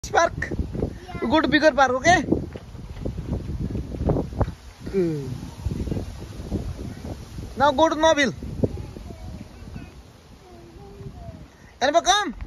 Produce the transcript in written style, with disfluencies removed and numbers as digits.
Park. We go to bigger park, okay? Now go to Nobil. Anybody come?